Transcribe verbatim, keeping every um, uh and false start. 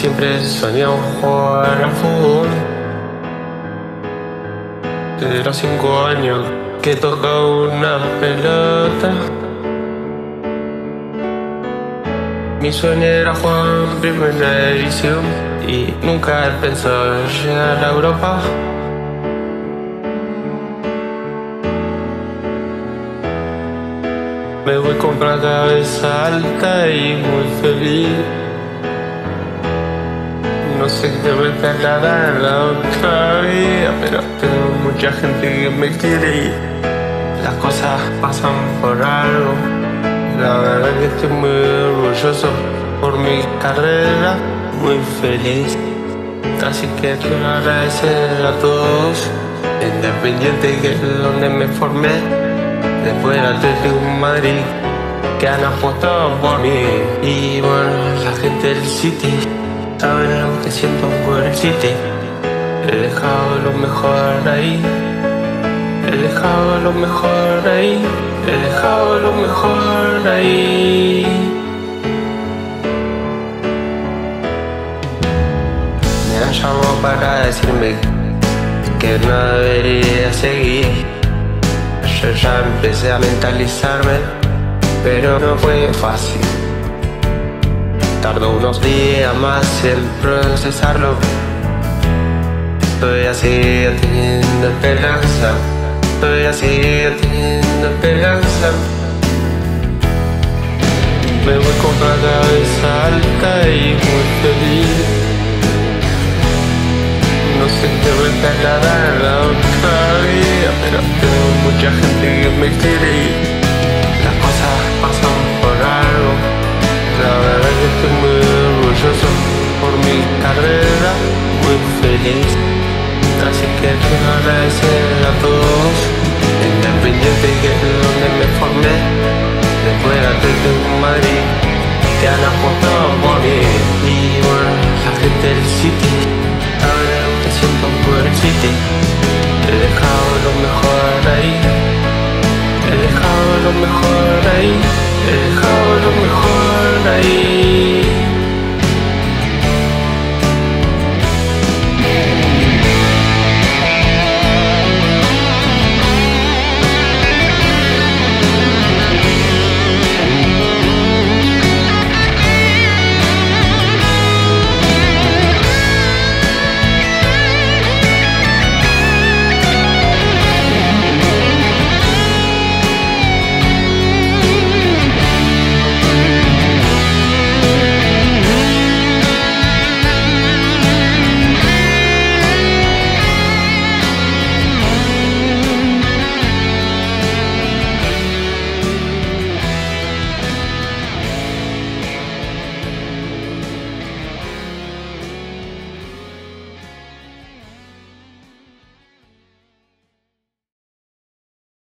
siempre soñé jugar al fútbol. Desde los cinco años que tocaba una pelota. Mi sueño era jugar en primera división y nunca he pensado llegar a Europa. Me voy con la cabeza alta y muy feliz. No sé qué me trasladará en la otra vida, pero tengo mucha gente que me quiere y las cosas pasan por algo. La verdad que estoy muy orgulloso por mi carrera, muy feliz. Así que quiero agradecer a todos, Independiente, que es donde me formé. Después del Atlético de Madrid, que han apostado por mí. Y bueno, la gente del City sabe lo que siento por el City. He dejado lo mejor ahí. He dejado lo mejor ahí. He dejado lo mejor ahí. Me han llamado para decirme que no debería seguir. Yo ya empecé a mentalizarme, pero no fue fácil. Tardó unos días más en procesarlo. Estoy así teniendo esperanza. Estoy así teniendo esperanza. Me voy con la cabeza alta y muy feliz. No sé qué voy a trasladar en la otra vida, pero tengo mucha gente que me quiere y las cosas pasan por algo. La verdad que estoy muy orgulloso por mi carrera, muy feliz. Así que quiero agradecer a todos, Independiente, que es donde me formé. Después del Atlético de Madrid, que han apostado por mí. Y bueno, la gente del City sabe lo que siento por el City. He dejado lo mejor ahí. He dejado lo mejor ahí. He dejado lo mejor ahí.